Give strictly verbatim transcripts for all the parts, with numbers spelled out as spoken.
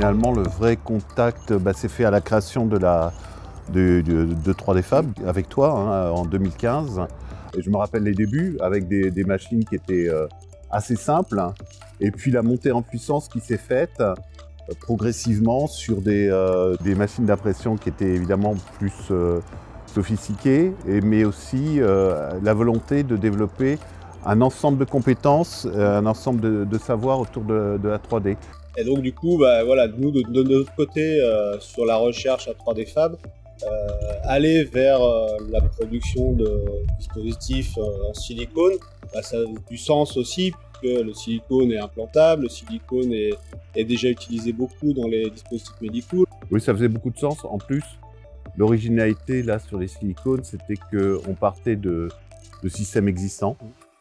Finalement, le vrai contact bah, s'est fait à la création de, la, de, de, de trois D Fab avec toi hein, en deux mille quinze. Et je me rappelle les débuts avec des, des machines qui étaient euh, assez simples. Et puis la montée en puissance qui s'est faite euh, progressivement sur des, euh, des machines d'impression qui étaient évidemment plus euh, sophistiquées, et, mais aussi euh, la volonté de développer un ensemble de compétences, un ensemble de, de savoirs autour de, de la trois D. Et donc du coup, bah, voilà, nous de, de notre côté, euh, sur la recherche à trois D Fab, euh, aller vers euh, la production de dispositifs euh, en silicone, bah, ça a du sens aussi, puisque le silicone est implantable, le silicone est, est déjà utilisé beaucoup dans les dispositifs médicaux. Oui, ça faisait beaucoup de sens. En plus, l'originalité là sur les silicones, c'était qu'on partait de, de systèmes existants,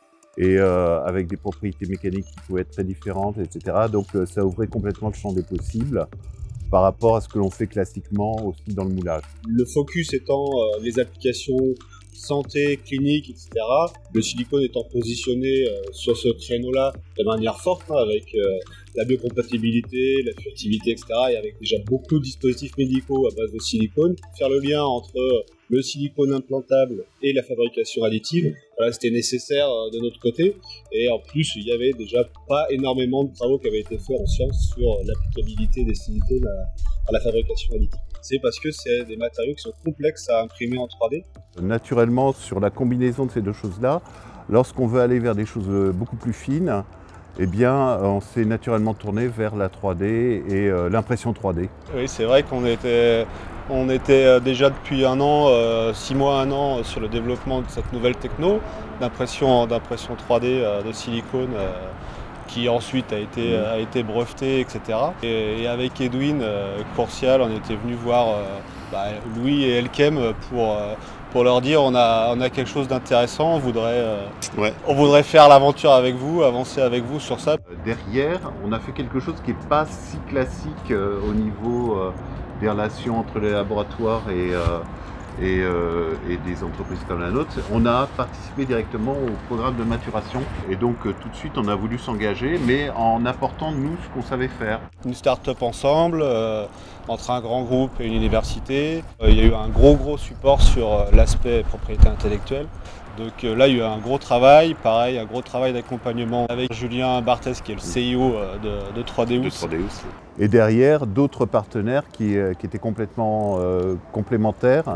et euh, avec des propriétés mécaniques qui pouvaient être très différentes, et cetera. Donc euh, ça ouvrait complètement le champ des possibles par rapport à ce que l'on fait classiquement aussi dans le moulage. Le focus étant euh, les applications santé, clinique, et cetera. Le silicone étant positionné euh, sur ce créneau-là de manière forte, hein, avec euh, la biocompatibilité, la furtivité, et cetera. Et avec déjà beaucoup de dispositifs médicaux à base de silicone. Faire le lien entre le silicone implantable et la fabrication additive, voilà, c'était nécessaire euh, de notre côté. Et en plus, il y avait déjà pas énormément de travaux qui avaient été faits en sciences sur l'applicabilité des silicones à, à la fabrication additive. C'est parce que c'est des matériaux qui sont complexes à imprimer en trois D. Naturellement, sur la combinaison de ces deux choses-là, lorsqu'on veut aller vers des choses beaucoup plus fines, eh bien, on s'est naturellement tourné vers la trois D et euh, l'impression trois D. Oui, c'est vrai qu'on était, on était déjà depuis un an, euh, six mois, un an, sur le développement de cette nouvelle techno d'impression d'impression trois D euh, de silicone, euh, qui ensuite a été, mmh. a été breveté, et cetera. Et, et avec Edwin euh, Courcial, on était venu voir euh, bah, Louis et Elkem pour, euh, pour leur dire on a, on a quelque chose d'intéressant, on voudrait, euh, ouais. on voudrait faire l'aventure avec vous, avancer avec vous sur ça. Derrière, on a fait quelque chose qui n'est pas si classique euh, au niveau euh, des relations entre les laboratoires et, euh, et, euh, et des entreprises comme la nôtre. On a participé directement au programme de maturation et donc euh, tout de suite on a voulu s'engager, mais en apportant nous ce qu'on savait faire. Une start-up ensemble, euh, entre un grand groupe et une université. Euh, il y a eu un gros gros support sur euh, l'aspect propriété intellectuelle. Donc euh, là il y a eu un gros travail, pareil, un gros travail d'accompagnement avec Julien Barthès qui est le C E O de, de trois D House. De trois D House. Et derrière d'autres partenaires qui, qui étaient complètement euh, complémentaires.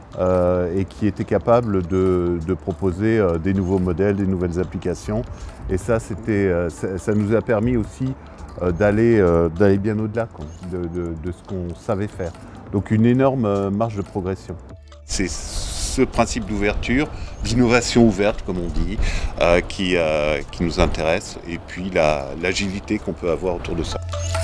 Euh, et qui était capable de, de proposer euh, des nouveaux modèles, des nouvelles applications. Et ça, c'était, euh, ça, ça nous a permis aussi euh, d'aller euh, d'aller bien au-delà de, de, de ce qu'on savait faire. Donc une énorme marge de progression. C'est ce principe d'ouverture, d'innovation ouverte, comme on dit, euh, qui, euh, qui nous intéresse, et puis la, l'agilité qu'on peut avoir autour de ça.